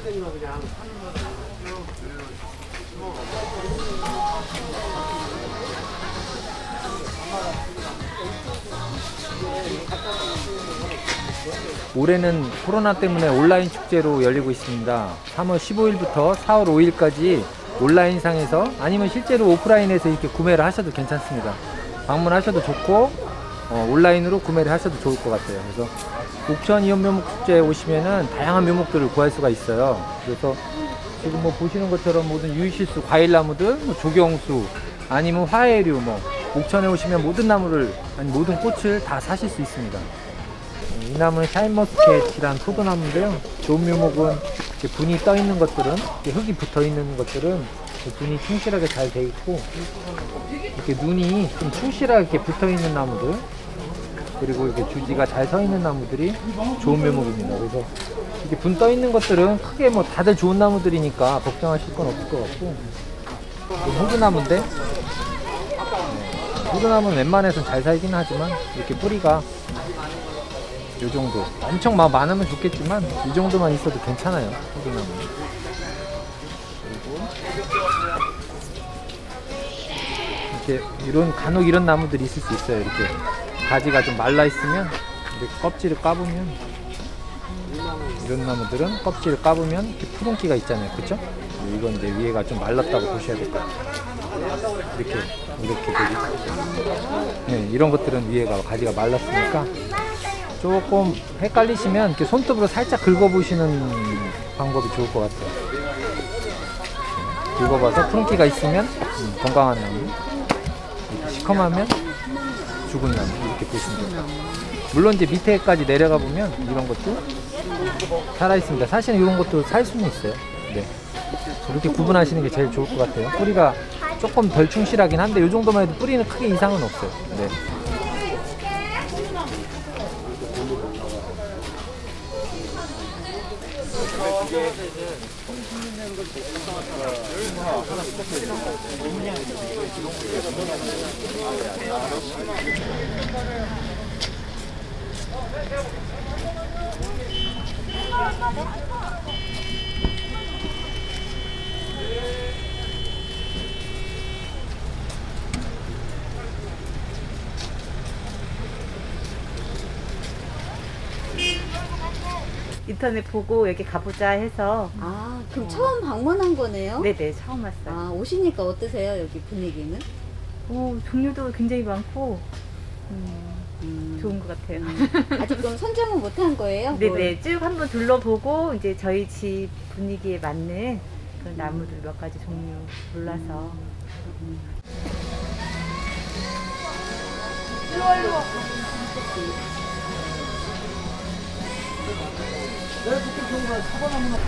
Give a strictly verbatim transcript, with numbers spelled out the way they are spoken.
올해는 코로나 때문에 온라인 축제로 열리고 있습니다. 삼월 십오일부터 사월 오일까지 온라인상에서 아니면 실제로 오프라인에서 이렇게 구매를 하셔도 괜찮습니다. 방문하셔도 좋고 어, 온라인으로 구매를 하셔도 좋을 것 같아요. 그래서 옥천 이연묘목축제에 오시면은 다양한 묘목들을 구할 수가 있어요. 그래서 지금 뭐 보시는 것처럼 모든 유의실수 과일나무들, 뭐 조경수, 아니면 화해류, 뭐 옥천에 오시면 모든 나무를, 아니 모든 꽃을 다 사실 수 있습니다. 이 나무는 샤인머스켓이란 포도나무인데요. 좋은 묘목은 이렇게 분이 떠 있는 것들은, 이렇게 흙이 붙어 있는 것들은 분이 충실하게 잘 돼 있고, 이렇게 눈이 좀 충실하게 이렇게 붙어 있는 나무들, 그리고 이렇게 주지가 잘 서 있는 나무들이 좋은 묘목입니다. 그래서 이렇게 분 떠 있는 것들은 크게 뭐 다들 좋은 나무들이니까 걱정하실 건 없을 것 같고, 호두나무인데, 네, 호두나무는 웬만해서는 잘 살긴 하지만 이렇게 뿌리가 요 정도, 엄청 막 많으면 좋겠지만 이 정도만 있어도 괜찮아요, 호두나무. 그리고 이렇게 이런 간혹 이런 나무들이 있을 수 있어요. 이렇게 가지가 좀 말라 있으면 이렇게 껍질을 까보면, 이런 나무들은 껍질을 까보면 이렇게 푸른기가 있잖아요, 그쵸? 이건 이제 위에가 좀 말랐다고 보셔야 될 것 같아요. 이렇게 이렇게 되게, 네, 이런 것들은 위에가 가지가 말랐으니까 조금 헷갈리시면 이렇게 손톱으로 살짝 긁어보시는 방법이 좋을 것 같아요. 긁어봐서 푸른기가 있으면 음, 건강한 나무, 이렇게 시커매면 죽은 나무, 이렇게 보시면 돼요. 물론 이제 밑에까지 내려가 보면 이런 것도 살아있습니다. 사실은 이런 것도 살 수는 있어요. 네. 이렇게 구분하시는 게 제일 좋을 것 같아요. 뿌리가 조금 덜 충실하긴 한데 이 정도만 해도 뿌리는 크게 이상은 없어요. 네. 인터넷 보고 여기 가보자 해서. 아, 그럼 처음 방문한 거네요? 네네, 처음 왔어요. 아, 오시니까 어떠세요, 여기 분위기는? 오, 종류도 굉장히 많고 음, 음, 좋은 것 같아요. 음. 아직 그럼 선정은 못한 거예요? 네네, 쭉 한번 둘러보고 이제 저희 집 분위기에 맞는 그런 나무들 몇 가지 종류 골라서. 음. 내가 그때 좋은 거야. 사과나무나.